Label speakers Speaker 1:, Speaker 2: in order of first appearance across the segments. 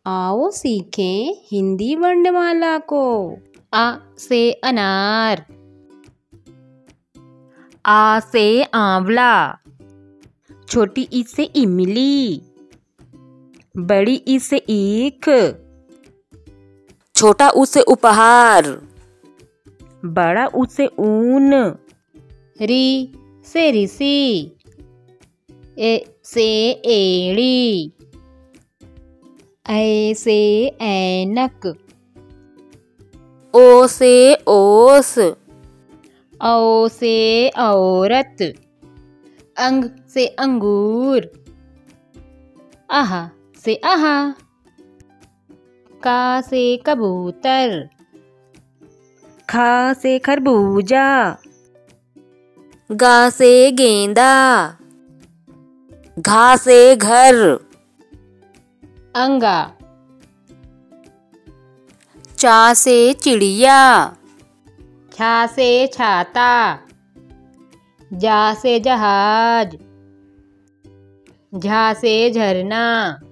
Speaker 1: आओ सीखें हिंदी वर्णमाला को।
Speaker 2: आ से अनार, आ से आंवला,
Speaker 1: छोटी ई से इमली, बड़ी ई से ईख,
Speaker 3: छोटा ऊ से उपहार,
Speaker 1: बड़ा ऊ से ऊन,
Speaker 2: री से ऋषि, ए से एड़ी, ऐ से ऐनक,
Speaker 3: ओ से ओस,
Speaker 2: औ से औरत, अंग से अंगूर, आहा से आहा, का से कबूतर,
Speaker 1: खा से खरबूजा,
Speaker 3: गा से गेंदा, घा से घर,
Speaker 2: अंगा,
Speaker 3: चा से चिड़िया,
Speaker 2: छा से छाता, जा से जहाज, झा से झरना,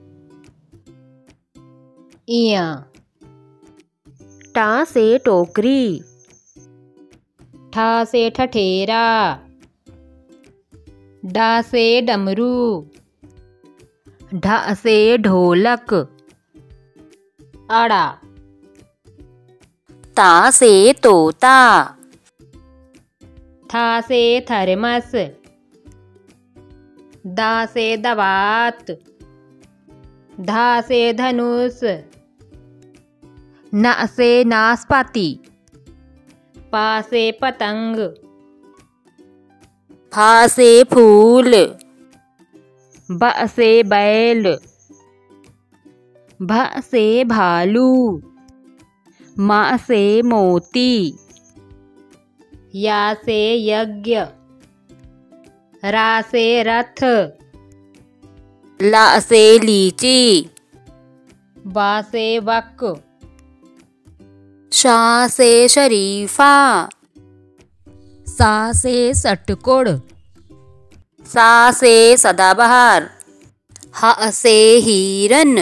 Speaker 2: इया,
Speaker 1: टा से टोकरी,
Speaker 2: ठा से ठठेरा, डा से डमरू,
Speaker 1: ढा से ढोलक,
Speaker 2: अड़ा,
Speaker 3: ता से तोता,
Speaker 2: था से थर्मस, दा से दवात, धा से धनुष,
Speaker 1: ना से नाशपाती,
Speaker 2: पा से पतंग,
Speaker 3: फा से फूल,
Speaker 1: ब से बैल, भ से भालू, मा से मोती,
Speaker 2: या से यज्ञ, रा से रथ,
Speaker 3: ला से लीची,
Speaker 2: बा से बक,
Speaker 3: शा से शरीफा,
Speaker 1: सा से सटकोड़,
Speaker 3: सा से सदाबहार, हा से हिरन,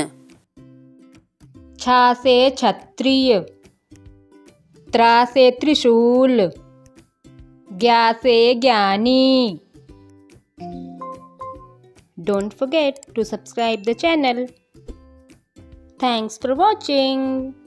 Speaker 2: छा से क्षत्रिय, त्रा से त्रिशूल, ज्ञा से ज्ञानी। Don't forget to subscribe the channel. Thanks for watching.